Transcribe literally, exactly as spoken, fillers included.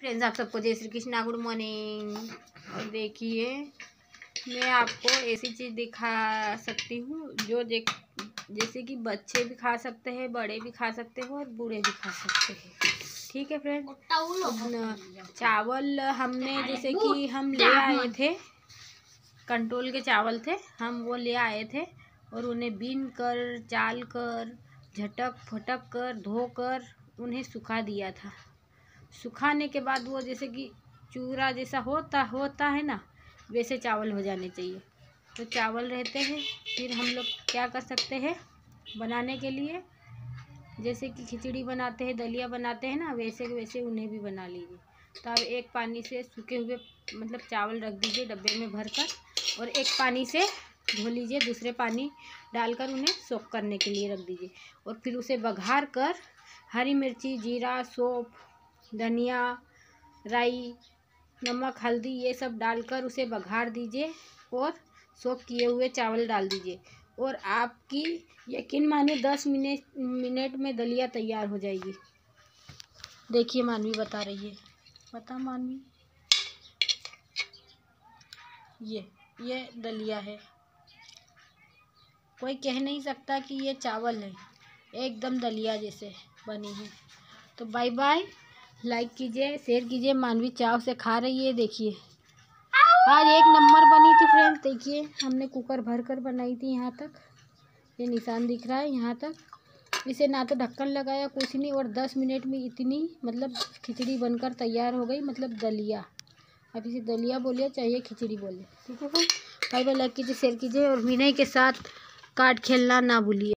Friends, आप सबको जय श्री कृष्णा, गुड मॉर्निंग। और देखिए, मैं आपको ऐसी चीज़ दिखा सकती हूँ जो देख जैसे कि बच्चे भी खा सकते हैं, बड़े भी खा सकते हो और बूढ़े भी खा सकते हैं। ठीक है फ्रेंड्स, चावल हमने जैसे कि हम ले आए थे, कंट्रोल के चावल थे, हम वो ले आए थे और उन्हें बीन कर, चाल कर, झटक फटक कर, धो कर उन्हें सुखा दिया था। सुखाने के बाद वो जैसे कि चूरा जैसा होता होता है ना, वैसे चावल हो जाने चाहिए। तो चावल रहते हैं, फिर हम लोग क्या कर सकते हैं बनाने के लिए, जैसे कि खिचड़ी बनाते हैं, दलिया बनाते हैं ना, वैसे वैसे उन्हें भी बना लीजिए। तो अब एक पानी से सूखे हुए मतलब चावल रख दीजिए डब्बे में भरकर, और एक पानी से धो लीजिए, दूसरे पानी डालकर उन्हें सोख करने के लिए रख दीजिए। और फिर उसे बघार कर हरी मिर्ची, जीरा, सौंफ, धनिया, राई, नमक, हल्दी ये सब डालकर उसे बघार दीजिए और सोख किए हुए चावल डाल दीजिए। और आपकी यकीन मानिए दस मिनट मिनट में दलिया तैयार हो जाएगी। देखिए मानवी बता रही है, बता मानवी, ये ये दलिया है, कोई कह नहीं सकता कि ये चावल है, एकदम दलिया जैसे बनी है। तो बाय बाय, लाइक कीजिए, शेयर कीजिए। मानवी चाव से खा रही है। देखिए आज एक नंबर बनी थी फ्रेंड्स। देखिए हमने कुकर भर कर बनाई थी, यहाँ तक ये निशान दिख रहा है, यहाँ तक। इसे ना तो ढक्कन लगाया, कुछ नहीं, और दस मिनट में इतनी मतलब खिचड़ी बनकर तैयार हो गई, मतलब दलिया। अब इसे दलिया बोलिए चाहे खिचड़ी बोले। ठीक है फ्रेंड्स, बाय बाय, लाइक कीजिए, शेयर कीजिए और विनय के साथ कार्ड खेलना ना भूलिए।